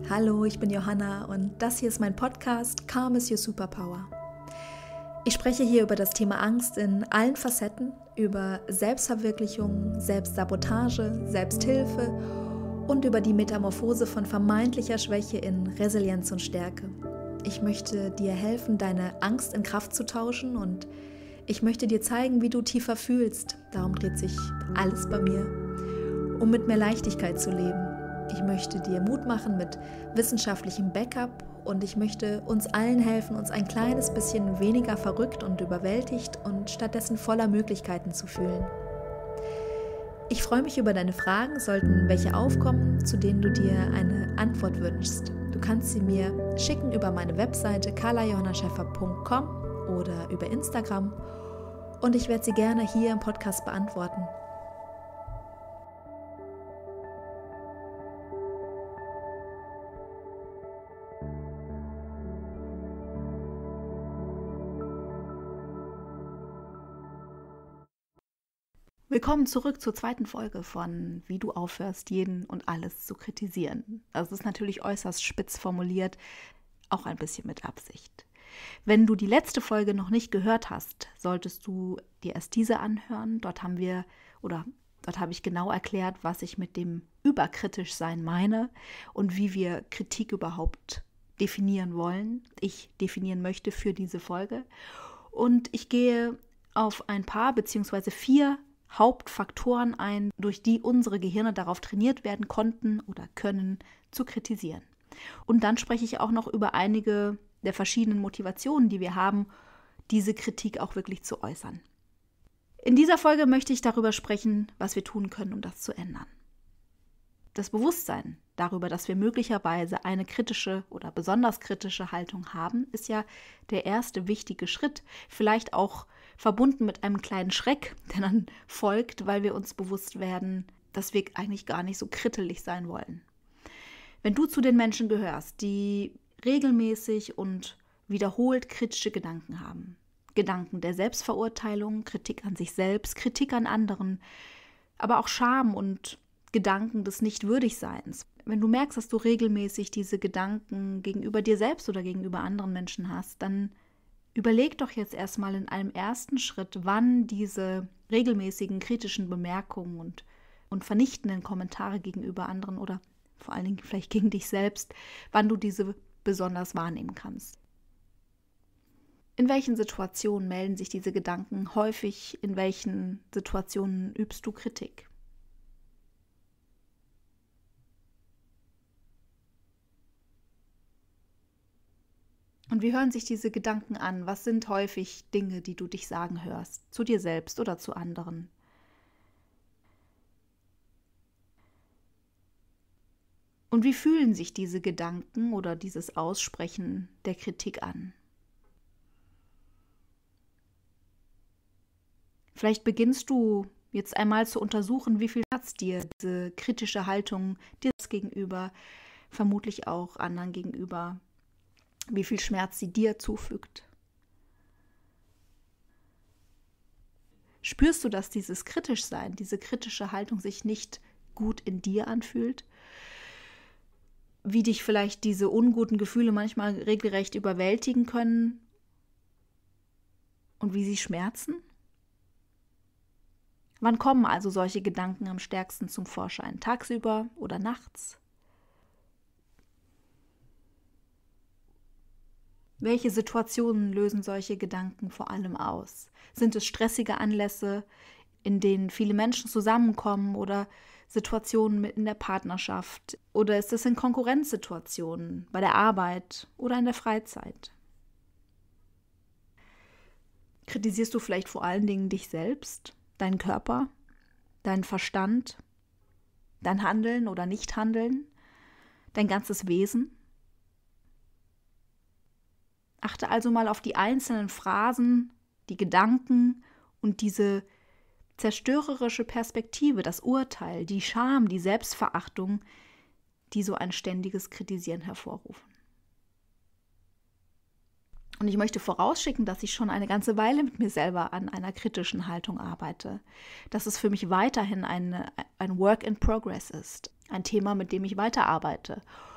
Hallo, ich bin Johanna und das hier ist mein Podcast Calm is your Superpower. Ich spreche hier über das Thema Angst in allen Facetten, über Selbstverwirklichung, Selbstsabotage, Selbsthilfe und über die Metamorphose von vermeintlicher Schwäche in Resilienz und Stärke. Ich möchte dir helfen, deine Angst in Kraft zu tauschen und ich möchte dir zeigen, wie du tiefer fühlst. Darum dreht sich alles bei mir, um mit mehr Leichtigkeit zu leben. Ich möchte dir Mut machen mit wissenschaftlichem Backup und ich möchte uns allen helfen, uns ein kleines bisschen weniger verrückt und überwältigt und stattdessen voller Möglichkeiten zu fühlen. Ich freue mich über deine Fragen, sollten welche aufkommen, zu denen du dir eine Antwort wünschst. Du kannst sie mir schicken über meine Webseite carlajohannascheffer.com oder über Instagram und ich werde sie gerne hier im Podcast beantworten. Willkommen zurück zur zweiten Folge von Wie du aufhörst, jeden und alles zu kritisieren. Das ist natürlich äußerst spitz formuliert, auch ein bisschen mit Absicht. Wenn du die letzte Folge noch nicht gehört hast, solltest du dir erst diese anhören. Dort habe ich genau erklärt, was ich mit dem Überkritischsein meine und wie wir Kritik überhaupt definieren wollen. Ich definieren möchte für diese Folge. Und ich gehe auf ein paar bzw. 4 Hauptfaktoren ein, durch die unsere Gehirne darauf trainiert werden konnten oder können, zu kritisieren. Und dann spreche ich auch noch über einige der verschiedenen Motivationen, die wir haben, diese Kritik auch wirklich zu äußern. In dieser Folge möchte ich darüber sprechen, was wir tun können, um das zu ändern. Das Bewusstsein darüber, dass wir möglicherweise eine kritische oder besonders kritische Haltung haben, ist ja der erste wichtige Schritt, vielleicht auch verbunden mit einem kleinen Schreck, der dann folgt, weil wir uns bewusst werden, dass wir eigentlich gar nicht so krittelig sein wollen. Wenn du zu den Menschen gehörst, die regelmäßig und wiederholt kritische Gedanken haben, Gedanken der Selbstverurteilung, Kritik an sich selbst, Kritik an anderen, aber auch Scham und Gedanken des Nichtwürdigseins. Wenn du merkst, dass du regelmäßig diese Gedanken gegenüber dir selbst oder gegenüber anderen Menschen hast, dann überleg doch jetzt erstmal in einem ersten Schritt, wann diese regelmäßigen kritischen Bemerkungen und vernichtenden Kommentare gegenüber anderen oder vor allen Dingen vielleicht gegen dich selbst, wann du diese besonders wahrnehmen kannst. In welchen Situationen melden sich diese Gedanken häufig? In welchen Situationen übst du Kritik? Und wie hören sich diese Gedanken an? Was sind häufig Dinge, die du dich sagen hörst, zu dir selbst oder zu anderen? Und wie fühlen sich diese Gedanken oder dieses Aussprechen der Kritik an? Vielleicht beginnst du jetzt einmal zu untersuchen, wie viel Platz dir diese kritische Haltung dir gegenüber, vermutlich auch anderen gegenüber, wie viel Schmerz sie dir zufügt. Spürst du, dass dieses Kritischsein, diese kritische Haltung sich nicht gut in dir anfühlt? Wie dich vielleicht diese unguten Gefühle manchmal regelrecht überwältigen können? Und wie sie schmerzen? Wann kommen also solche Gedanken am stärksten zum Vorschein? Tagsüber oder nachts? Welche Situationen lösen solche Gedanken vor allem aus? Sind es stressige Anlässe, in denen viele Menschen zusammenkommen oder Situationen in der Partnerschaft? Oder ist es in Konkurrenzsituationen, bei der Arbeit oder in der Freizeit? Kritisierst du vielleicht vor allen Dingen dich selbst, deinen Körper, deinen Verstand, dein Handeln oder Nichthandeln, dein ganzes Wesen? Achte also mal auf die einzelnen Phrasen, die Gedanken und diese zerstörerische Perspektive, das Urteil, die Scham, die Selbstverachtung, die so ein ständiges Kritisieren hervorrufen. Und ich möchte vorausschicken, dass ich schon eine ganze Weile mit mir selber an einer kritischen Haltung arbeite. Dass es für mich weiterhin ein Work in Progress ist, ein Thema, mit dem ich weiterarbeite.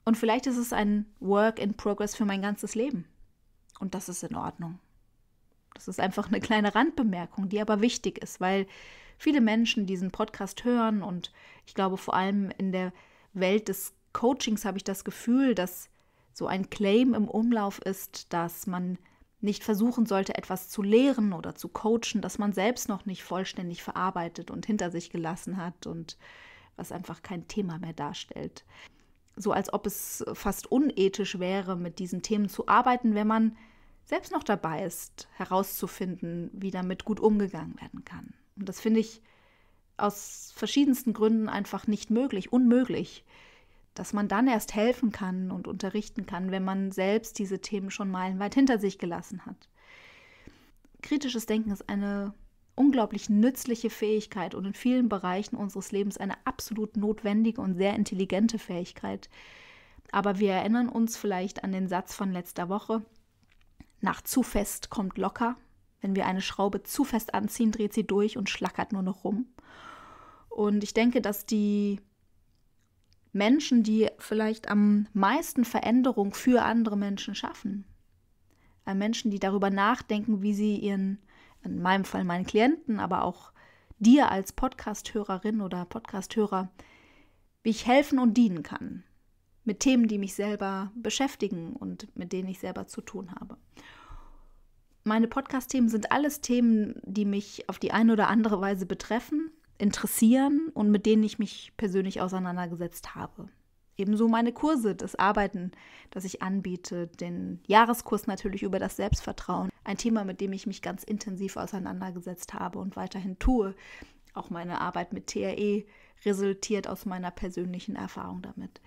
Und vielleicht ist es ein Work in Progress für mein ganzes Leben. Und das ist in Ordnung. Das ist einfach eine kleine Randbemerkung, die aber wichtig ist, weil viele Menschen diesen Podcast hören und ich glaube vor allem in der Welt des Coachings habe ich das Gefühl, dass so ein Claim im Umlauf ist, dass man nicht versuchen sollte, etwas zu lehren oder zu coachen, das man selbst noch nicht vollständig verarbeitet und hinter sich gelassen hat und was einfach kein Thema mehr darstellt. So als ob es fast unethisch wäre, mit diesen Themen zu arbeiten, wenn man selbst noch dabei ist, herauszufinden, wie damit gut umgegangen werden kann. Und das finde ich aus verschiedensten Gründen einfach nicht möglich, unmöglich, dass man dann erst helfen kann und unterrichten kann, wenn man selbst diese Themen schon meilenweit hinter sich gelassen hat. Kritisches Denken ist eine unglaublich nützliche Fähigkeit und in vielen Bereichen unseres Lebens eine absolut notwendige und sehr intelligente Fähigkeit. Aber wir erinnern uns vielleicht an den Satz von letzter Woche: Nach zu fest kommt locker. Wenn wir eine Schraube zu fest anziehen, dreht sie durch und schlackert nur noch rum. Und ich denke, dass die Menschen, die vielleicht am meisten Veränderung für andere Menschen schaffen, Menschen, die darüber nachdenken, wie sie ihren, in meinem Fall meinen Klienten, aber auch dir als Podcast-Hörerin oder Podcast-Hörer, wie ich helfen und dienen kann. Mit Themen, die mich selber beschäftigen und mit denen ich selber zu tun habe. Meine Podcast-Themen sind alles Themen, die mich auf die eine oder andere Weise betreffen, interessieren und mit denen ich mich persönlich auseinandergesetzt habe. Ebenso meine Kurse, das Arbeiten, das ich anbiete, den Jahreskurs natürlich über das Selbstvertrauen. Ein Thema, mit dem ich mich ganz intensiv auseinandergesetzt habe und weiterhin tue. Auch meine Arbeit mit TRE resultiert aus meiner persönlichen Erfahrung damit.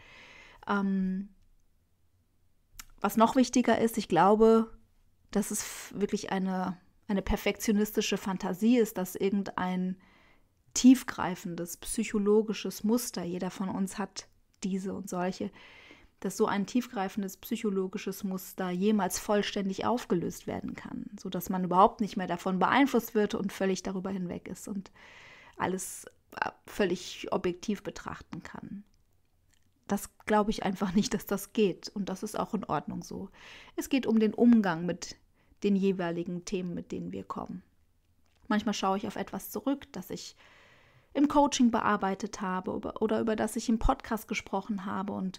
Was noch wichtiger ist, ich glaube, dass es wirklich eine perfektionistische Fantasie ist, dass irgendein tiefgreifendes psychologisches Muster, jeder von uns hat diese und solche, dass so ein tiefgreifendes psychologisches Muster jemals vollständig aufgelöst werden kann, sodass man überhaupt nicht mehr davon beeinflusst wird und völlig darüber hinweg ist und alles völlig objektiv betrachten kann. Das glaube ich einfach nicht, dass das geht und das ist auch in Ordnung so. Es geht um den Umgang mit den jeweiligen Themen, mit denen wir kommen. Manchmal schaue ich auf etwas zurück, das ich im Coaching bearbeitet habe oder über das ich im Podcast gesprochen habe und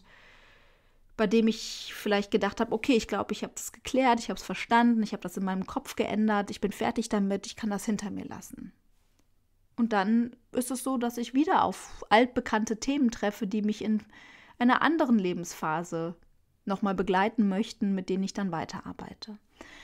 bei dem ich vielleicht gedacht habe, okay, ich glaube, ich habe das geklärt, ich habe es verstanden, ich habe das in meinem Kopf geändert, ich bin fertig damit, ich kann das hinter mir lassen. Und dann ist es so, dass ich wieder auf altbekannte Themen treffe, die mich in einer anderen Lebensphase nochmal begleiten möchten, mit denen ich dann weiterarbeite.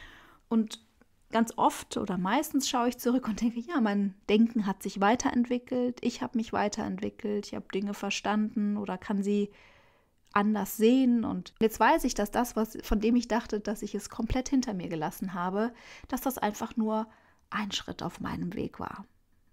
Und ganz oft oder meistens schaue ich zurück und denke, ja, mein Denken hat sich weiterentwickelt, ich habe mich weiterentwickelt, ich habe Dinge verstanden oder kann sie anders sehen. Und jetzt weiß ich, dass das, von dem ich dachte, dass ich es komplett hinter mir gelassen habe, dass das einfach nur ein Schritt auf meinem Weg war.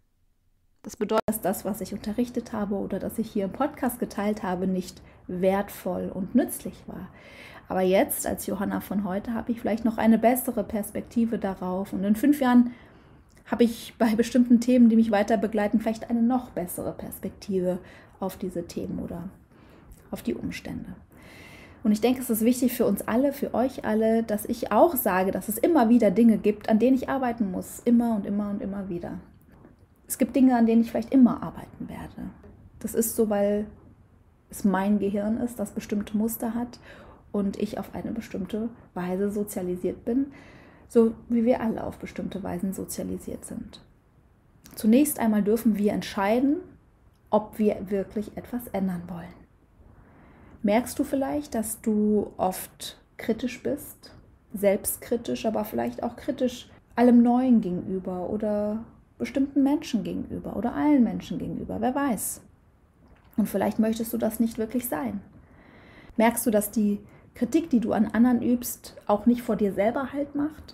Das bedeutet, dass das, was ich unterrichtet habe oder das ich hier im Podcast geteilt habe, nicht wertvoll und nützlich war. Aber jetzt, als Johanna von heute, habe ich vielleicht noch eine bessere Perspektive darauf. Und in 5 Jahren habe ich bei bestimmten Themen, die mich weiter begleiten, vielleicht eine noch bessere Perspektive auf diese Themen oder auf die Umstände. Und ich denke, es ist wichtig für uns alle, für euch alle, dass ich auch sage, dass es immer wieder Dinge gibt, an denen ich arbeiten muss. Immer und immer und immer wieder. Es gibt Dinge, an denen ich vielleicht immer arbeiten werde. Das ist so, weil es mein Gehirn ist, das bestimmte Muster hat und ich auf eine bestimmte Weise sozialisiert bin, so wie wir alle auf bestimmte Weisen sozialisiert sind. Zunächst einmal dürfen wir entscheiden, ob wir wirklich etwas ändern wollen. Merkst du vielleicht, dass du oft kritisch bist, selbstkritisch, aber vielleicht auch kritisch allem Neuen gegenüber oder bestimmten Menschen gegenüber oder allen Menschen gegenüber, wer weiß. Und vielleicht möchtest du das nicht wirklich sein. Merkst du, dass die Kritik, die du an anderen übst, auch nicht vor dir selber Halt macht?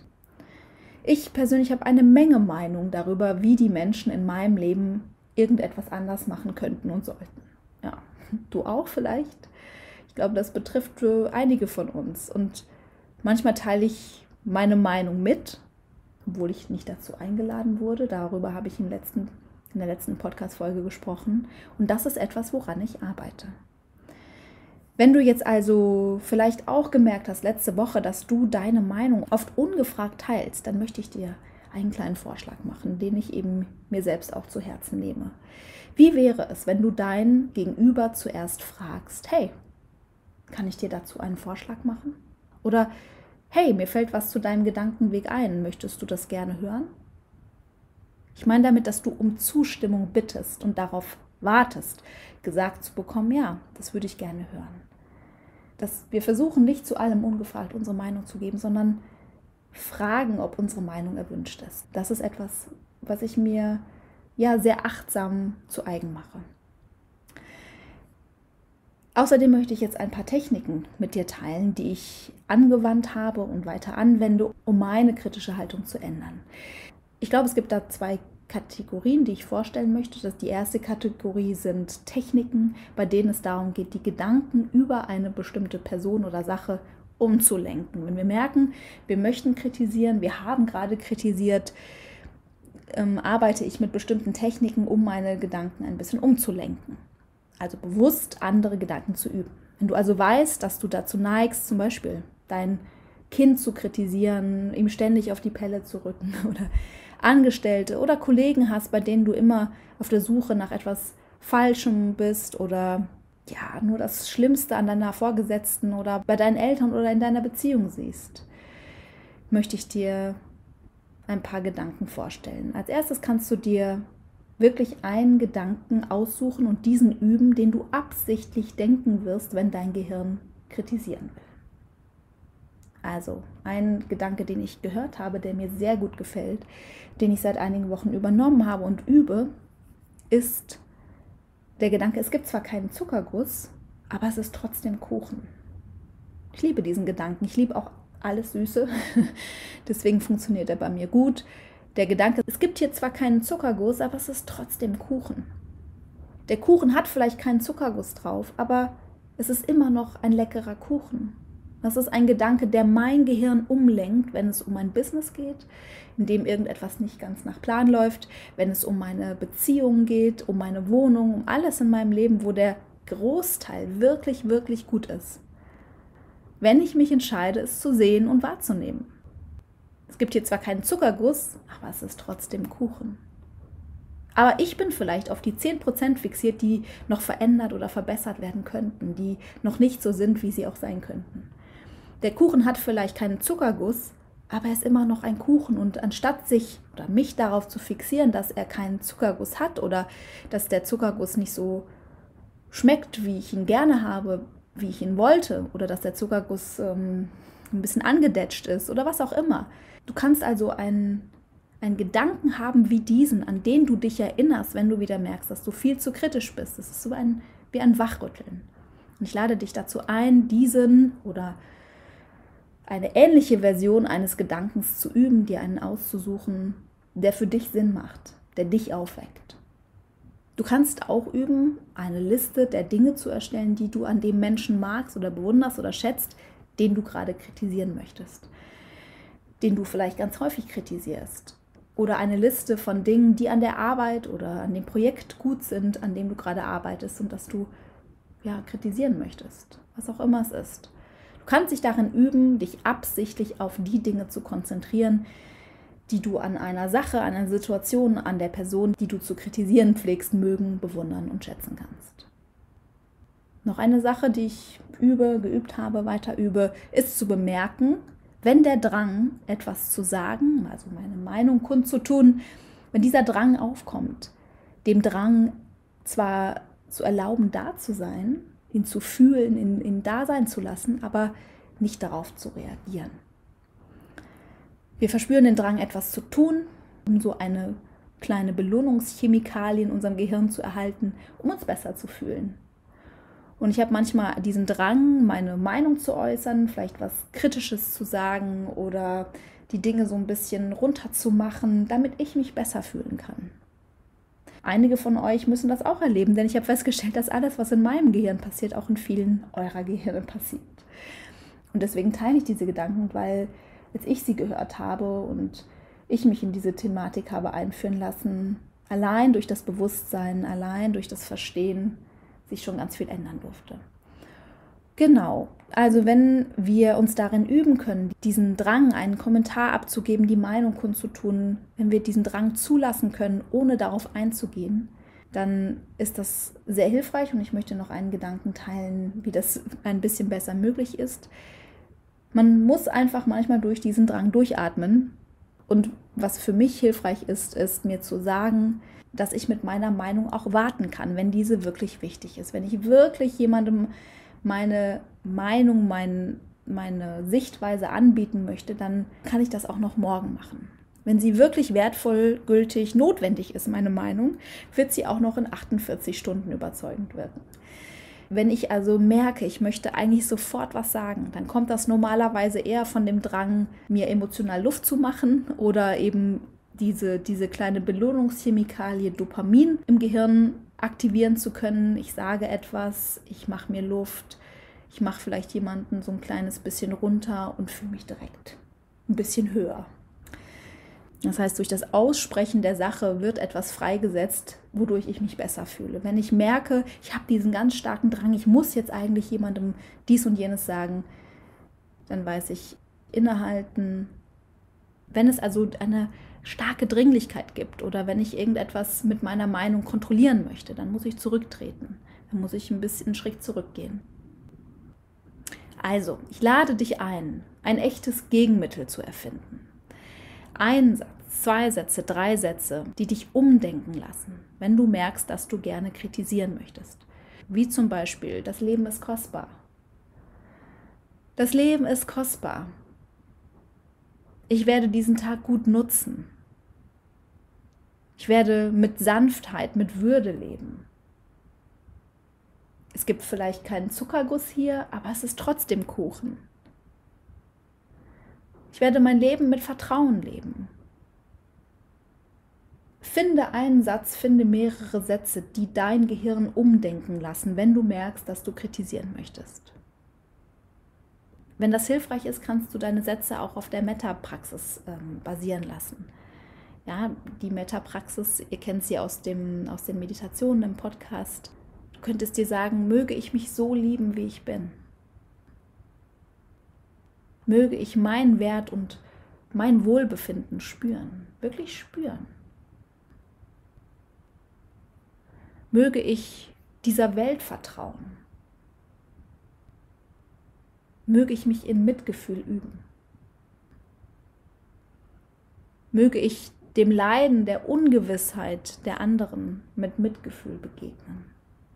Ich persönlich habe eine Menge Meinung darüber, wie die Menschen in meinem Leben irgendetwas anders machen könnten und sollten. Ja, du auch vielleicht? Ich glaube, das betrifft einige von uns. Und manchmal teile ich meine Meinung mit, obwohl ich nicht dazu eingeladen wurde. Darüber habe ich in der letzten Podcast-Folge gesprochen. Und das ist etwas, woran ich arbeite. Wenn du jetzt also vielleicht auch gemerkt hast letzte Woche, dass du deine Meinung oft ungefragt teilst, dann möchte ich dir einen kleinen Vorschlag machen, den ich eben mir selbst auch zu Herzen nehme. Wie wäre es, wenn du dein Gegenüber zuerst fragst, hey, kann ich dir dazu einen Vorschlag machen? Oder hey, mir fällt was zu deinem Gedankenweg ein, möchtest du das gerne hören? Ich meine damit, dass du um Zustimmung bittest und darauf wartest, gesagt zu bekommen, ja, das würde ich gerne hören. Dass wir versuchen, nicht zu allem ungefragt unsere Meinung zu geben, sondern fragen, ob unsere Meinung erwünscht ist. Das ist etwas, was ich mir sehr achtsam zu eigen mache. Außerdem möchte ich jetzt ein paar Techniken mit dir teilen, die ich angewandt habe und weiter anwende, um meine kritische Haltung zu ändern. Ich glaube, es gibt da 2 Kategorien, die ich vorstellen möchte. Die erste Kategorie sind Techniken, bei denen es darum geht, die Gedanken über eine bestimmte Person oder Sache umzulenken. Wenn wir merken, wir möchten kritisieren, wir haben gerade kritisiert, arbeite ich mit bestimmten Techniken, um meine Gedanken ein bisschen umzulenken. Also bewusst andere Gedanken zu üben. Wenn du also weißt, dass du dazu neigst, zum Beispiel dein Kind zu kritisieren, ihm ständig auf die Pelle zu rücken oder Angestellte oder Kollegen hast, bei denen du immer auf der Suche nach etwas Falschem bist oder nur das Schlimmste an deiner Vorgesetzten oder bei deinen Eltern oder in deiner Beziehung siehst, möchte ich dir ein paar Gedanken vorstellen. Als erstes kannst du dir wirklich einen Gedanken aussuchen und diesen üben, den du absichtlich denken wirst, wenn dein Gehirn kritisieren will. Also ein Gedanke, den ich gehört habe, der mir sehr gut gefällt, den ich seit einigen Wochen übernommen habe und übe, ist der Gedanke, es gibt zwar keinen Zuckerguss, aber es ist trotzdem Kuchen. Ich liebe diesen Gedanken, ich liebe auch alles Süße, deswegen funktioniert er bei mir gut. Der Gedanke, es gibt hier zwar keinen Zuckerguss, aber es ist trotzdem Kuchen. Der Kuchen hat vielleicht keinen Zuckerguss drauf, aber es ist immer noch ein leckerer Kuchen. Das ist ein Gedanke, der mein Gehirn umlenkt, wenn es um ein Business geht, in dem irgendetwas nicht ganz nach Plan läuft, wenn es um meine Beziehung geht, um meine Wohnung, um alles in meinem Leben, wo der Großteil wirklich, wirklich gut ist. Wenn ich mich entscheide, es zu sehen und wahrzunehmen. Es gibt hier zwar keinen Zuckerguss, aber es ist trotzdem Kuchen. Aber ich bin vielleicht auf die 10% fixiert, die noch verändert oder verbessert werden könnten, die noch nicht so sind, wie sie auch sein könnten. Der Kuchen hat vielleicht keinen Zuckerguss, aber er ist immer noch ein Kuchen. Und anstatt sich oder mich darauf zu fixieren, dass er keinen Zuckerguss hat oder dass der Zuckerguss nicht so schmeckt, wie ich ihn gerne habe, wie ich ihn wollte, oder dass der Zuckerguss ein bisschen angedetscht ist oder was auch immer. Du kannst also einen Gedanken haben wie diesen, an den du dich erinnerst, wenn du wieder merkst, dass du viel zu kritisch bist. Das ist so wie ein Wachrütteln. Und ich lade dich dazu ein, diesen oder eine ähnliche Version eines Gedankens zu üben, dir einen auszusuchen, der für dich Sinn macht, der dich aufweckt. Du kannst auch üben, eine Liste der Dinge zu erstellen, die du an dem Menschen magst oder bewunderst oder schätzt, den du gerade kritisieren möchtest, den du vielleicht ganz häufig kritisierst. Oder eine Liste von Dingen, die an der Arbeit oder an dem Projekt gut sind, an dem du gerade arbeitest und das du kritisieren möchtest, was auch immer es ist. Du kannst dich darin üben, dich absichtlich auf die Dinge zu konzentrieren, die du an einer Sache, an einer Situation, an der Person, die du zu kritisieren pflegst, mögen, bewundern und schätzen kannst. Noch eine Sache, die ich geübt habe, weiter übe, ist zu bemerken, wenn der Drang, etwas zu sagen, also meine Meinung kundzutun, wenn dieser Drang aufkommt, dem Drang zwar zu erlauben, da zu sein, ihn zu fühlen, ihn da sein zu lassen, aber nicht darauf zu reagieren. Wir verspüren den Drang, etwas zu tun, um so eine kleine Belohnungschemikalie in unserem Gehirn zu erhalten, um uns besser zu fühlen. Und ich habe manchmal diesen Drang, meine Meinung zu äußern, vielleicht was Kritisches zu sagen oder die Dinge so ein bisschen runterzumachen, damit ich mich besser fühlen kann. Einige von euch müssen das auch erleben, denn ich habe festgestellt, dass alles, was in meinem Gehirn passiert, auch in vielen eurer Gehirne passiert. Und deswegen teile ich diese Gedanken, weil als ich sie gehört habe und ich mich in diese Thematik habe einführen lassen, allein durch das Bewusstsein, allein durch das Verstehen, sich schon ganz viel ändern durfte. Genau. Also wenn wir uns darin üben können, diesen Drang, einen Kommentar abzugeben, die Meinung kundzutun, wenn wir diesen Drang zulassen können, ohne darauf einzugehen, dann ist das sehr hilfreich und ich möchte noch einen Gedanken teilen, wie das ein bisschen besser möglich ist. Man muss einfach manchmal durch diesen Drang durchatmen und was für mich hilfreich ist, ist mir zu sagen, dass ich mit meiner Meinung auch warten kann, wenn diese wirklich wichtig ist. Wenn ich wirklich jemandem meine Meinung, meine Sichtweise anbieten möchte, dann kann ich das auch noch morgen machen. Wenn sie wirklich wertvoll, gültig, notwendig ist, meine Meinung, wird sie auch noch in 48 Stunden überzeugend wirken. Wenn ich also merke, ich möchte eigentlich sofort was sagen, dann kommt das normalerweise eher von dem Drang, mir emotional Luft zu machen oder eben diese kleine Belohnungschemikalie Dopamin im Gehirn aktivieren zu können. Ich sage etwas, ich mache mir Luft, ich mache vielleicht jemanden so ein kleines bisschen runter und fühle mich direkt ein bisschen höher. Das heißt, durch das Aussprechen der Sache wird etwas freigesetzt, wodurch ich mich besser fühle. Wenn ich merke, ich habe diesen ganz starken Drang, ich muss jetzt eigentlich jemandem dies und jenes sagen, dann weiß ich, innehalten. Wenn es also eine starke Dringlichkeit gibt oder wenn ich irgendetwas mit meiner Meinung kontrollieren möchte, dann muss ich zurücktreten. Dann muss ich ein bisschen einen Schritt zurückgehen. Also, ich lade dich ein echtes Gegenmittel zu erfinden. Ein Satz, 2 Sätze, 3 Sätze, die dich umdenken lassen, wenn du merkst, dass du gerne kritisieren möchtest. Wie zum Beispiel, das Leben ist kostbar. Das Leben ist kostbar. Ich werde diesen Tag gut nutzen. Ich werde mit Sanftheit, mit Würde leben. Es gibt vielleicht keinen Zuckerguss hier, aber es ist trotzdem Kuchen. Ich werde mein Leben mit Vertrauen leben. Finde einen Satz, finde mehrere Sätze, die dein Gehirn umdenken lassen, wenn du merkst, dass du kritisieren möchtest. Wenn das hilfreich ist, kannst du deine Sätze auch auf der Meta-Praxis basieren lassen. Ja, die Meta-Praxis, ihr kennt sie aus den Meditationen im Podcast. Du könntest dir sagen, möge ich mich so lieben, wie ich bin. Möge ich meinen Wert und mein Wohlbefinden spüren, wirklich spüren. Möge ich dieser Welt vertrauen. Möge ich mich in Mitgefühl üben. Möge ich dem Leiden der Ungewissheit der anderen mit Mitgefühl begegnen.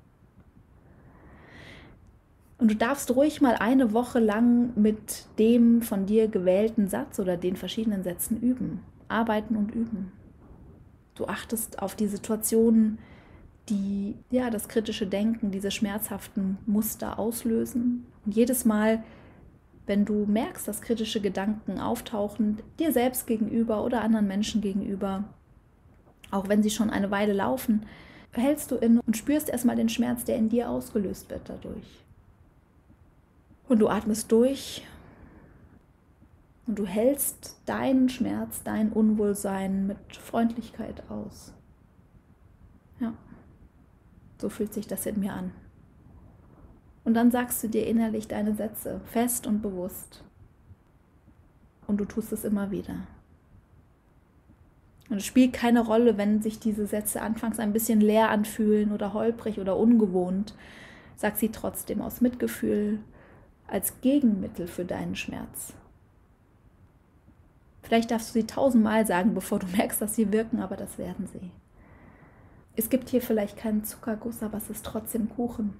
Und du darfst ruhig mal eine Woche lang mit dem von dir gewählten Satz oder den verschiedenen Sätzen üben, arbeiten und üben. Du achtest auf die Situationen, die das kritische Denken, diese schmerzhaften Muster auslösen. Und jedes Mal, wenn du merkst, dass kritische Gedanken auftauchen, dir selbst gegenüber oder anderen Menschen gegenüber, auch wenn sie schon eine Weile laufen, hältst du inne und spürst erstmal den Schmerz, der in dir ausgelöst wird dadurch. Und du atmest durch und du hältst deinen Schmerz, dein Unwohlsein mit Freundlichkeit aus. Ja, so fühlt sich das in mir an. Und dann sagst du dir innerlich deine Sätze, fest und bewusst. Und du tust es immer wieder. Und es spielt keine Rolle, wenn sich diese Sätze anfangs ein bisschen leer anfühlen oder holprig oder ungewohnt. Sag sie trotzdem aus Mitgefühl, als Gegenmittel für deinen Schmerz. Vielleicht darfst du sie 1000-mal sagen, bevor du merkst, dass sie wirken, aber das werden sie. Es gibt hier vielleicht keinen Zuckerguss, aber es ist trotzdem Kuchen.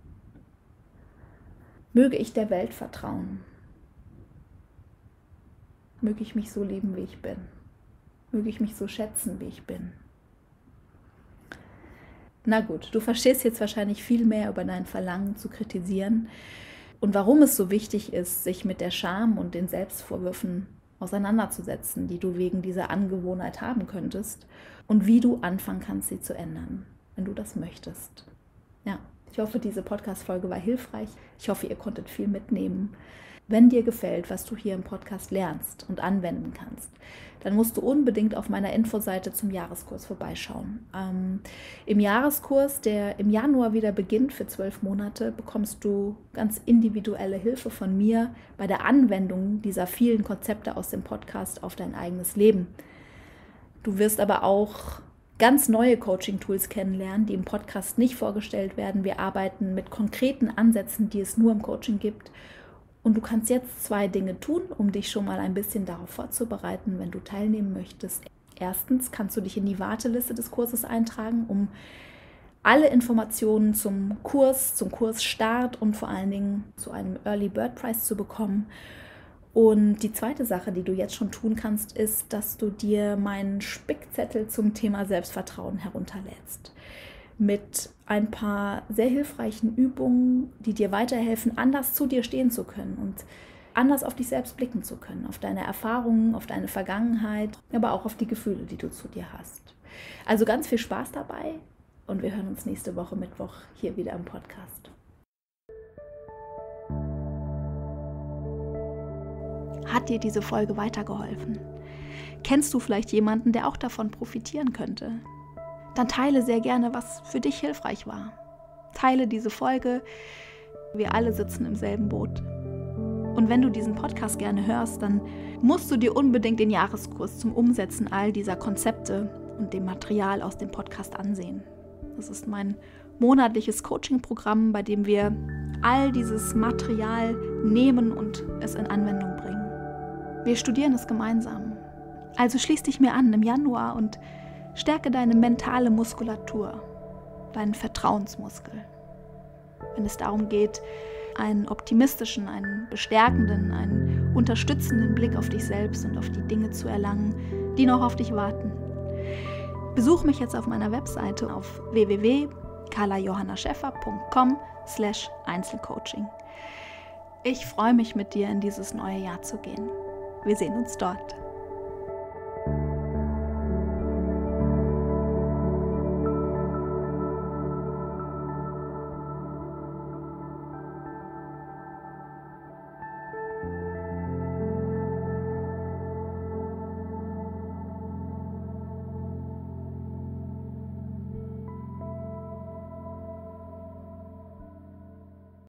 Möge ich der Welt vertrauen. Möge ich mich so lieben, wie ich bin. Möge ich mich so schätzen, wie ich bin. Na gut, du verstehst jetzt wahrscheinlich viel mehr über dein Verlangen zu kritisieren und warum es so wichtig ist, sich mit der Scham und den Selbstvorwürfen auseinanderzusetzen, die du wegen dieser Angewohnheit haben könntest und wie du anfangen kannst, sie zu ändern, wenn du das möchtest. Ja, Ich hoffe, diese Podcast-Folge war hilfreich. Ich hoffe, ihr konntet viel mitnehmen. Wenn dir gefällt, was du hier im Podcast lernst und anwenden kannst, dann musst du unbedingt auf meiner Infoseite zum Jahreskurs vorbeischauen. Im Jahreskurs, der im Januar wieder beginnt für 12 Monate, bekommst du ganz individuelle Hilfe von mir bei der Anwendung dieser vielen Konzepte aus dem Podcast auf dein eigenes Leben. Du wirst aber auch ganz neue Coaching-Tools kennenlernen, die im Podcast nicht vorgestellt werden. Wir arbeiten mit konkreten Ansätzen, die es nur im Coaching gibt. Und du kannst jetzt 2 Dinge tun, um dich schon mal ein bisschen darauf vorzubereiten, wenn du teilnehmen möchtest. Erstens kannst du dich in die Warteliste des Kurses eintragen, um alle Informationen zum Kurs, zum Kursstart und vor allen Dingen zu einem Early Bird Price zu bekommen. Und die zweite Sache, die du jetzt schon tun kannst, ist, dass du dir meinen Spickzettel zum Thema Selbstvertrauen herunterlädst. Mit ein paar sehr hilfreichen Übungen, die dir weiterhelfen, anders zu dir stehen zu können und anders auf dich selbst blicken zu können, auf deine Erfahrungen, auf deine Vergangenheit, aber auch auf die Gefühle, die du zu dir hast. Also ganz viel Spaß dabei und wir hören uns nächste Woche Mittwoch hier wieder im Podcast. Hat dir diese Folge weitergeholfen? Kennst du vielleicht jemanden, der auch davon profitieren könnte? Dann teile sehr gerne, was für dich hilfreich war. Teile diese Folge. Wir alle sitzen im selben Boot. Und wenn du diesen Podcast gerne hörst, dann musst du dir unbedingt den Jahreskurs zum Umsetzen all dieser Konzepte und dem Material aus dem Podcast ansehen. Das ist mein monatliches Coaching-Programm, bei dem wir all dieses Material nehmen und es in Anwendung bringen. Wir studieren es gemeinsam. Also schließ dich mir an im Januar und stärke deine mentale Muskulatur, deinen Vertrauensmuskel. Wenn es darum geht, einen optimistischen, einen bestärkenden, einen unterstützenden Blick auf dich selbst und auf die Dinge zu erlangen, die noch auf dich warten. Besuch mich jetzt auf meiner Webseite auf www.carlajohannascheffer.com/Einzelcoaching. Ich freue mich, mit dir in dieses neue Jahr zu gehen. Wir sehen uns dort.